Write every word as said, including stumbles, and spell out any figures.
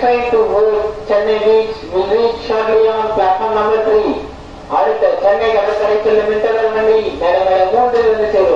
train to Chennai Beach will reach shortly on platform number three. அடுத்த சென்னை கடற்கரை செல்லும் interval வண்டி நேரம் மூன்றிலிருந்து